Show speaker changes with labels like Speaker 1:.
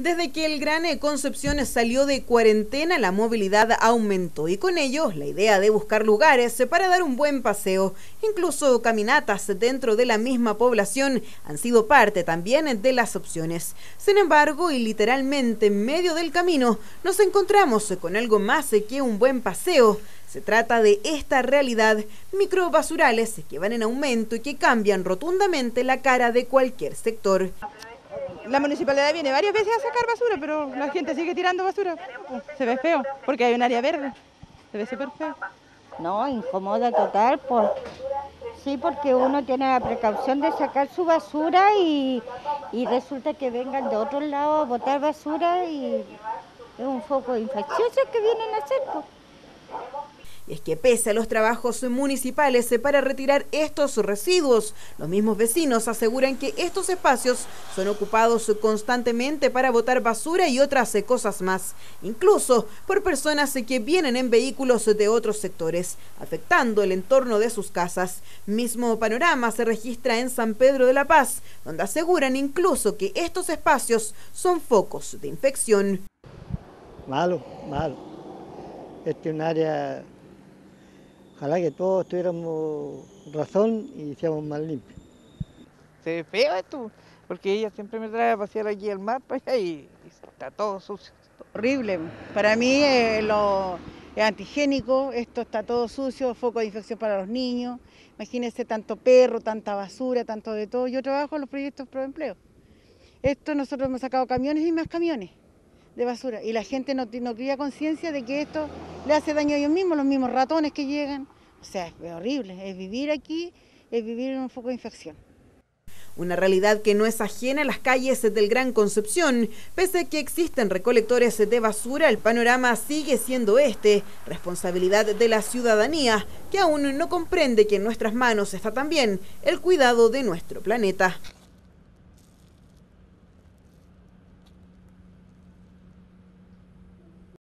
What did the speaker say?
Speaker 1: Desde que el Gran Concepción salió de cuarentena, la movilidad aumentó y con ello la idea de buscar lugares para dar un buen paseo. Incluso caminatas dentro de la misma población han sido parte también de las opciones. Sin embargo, y literalmente en medio del camino, nos encontramos con algo más que un buen paseo. Se trata de esta realidad, microbasurales que van en aumento y que cambian rotundamente la cara de cualquier sector.
Speaker 2: La municipalidad viene varias veces a sacar basura, pero la gente sigue tirando basura. Se ve feo, porque hay un área verde. Se ve súper feo.
Speaker 3: No, incomoda total, sí, porque uno tiene la precaución de sacar su basura y resulta que vengan de otro lado a botar basura y es un foco infeccioso que vienen a hacer.
Speaker 1: Y es que pese a los trabajos municipales para retirar estos residuos, los mismos vecinos aseguran que estos espacios son ocupados constantemente para botar basura y otras cosas más, incluso por personas que vienen en vehículos de otros sectores, afectando el entorno de sus casas. Mismo panorama se registra en San Pedro de la Paz, donde aseguran incluso que estos espacios son focos de infección.
Speaker 4: Malo. Este es un área. Ojalá que todos tuviéramos razón y seamos más limpios.
Speaker 2: Se ve feo esto, porque ella siempre me trae a pasear aquí al mar para allá y está todo sucio. Horrible. Para mí es antigénico, esto está todo sucio, foco de infección para los niños. Imagínense tanto perro, tanta basura, tanto de todo. Yo trabajo en los proyectos Proempleo. Esto nosotros hemos sacado camiones y más camiones de basura y la gente no crea conciencia de que esto le hace daño a ellos mismos, los mismos ratones que llegan. O sea, es horrible, es vivir aquí, es vivir en un foco de infección.
Speaker 1: Una realidad que no es ajena a las calles del Gran Concepción. Pese a que existen recolectores de basura, el panorama sigue siendo responsabilidad de la ciudadanía, que aún no comprende que en nuestras manos está también el cuidado de nuestro planeta.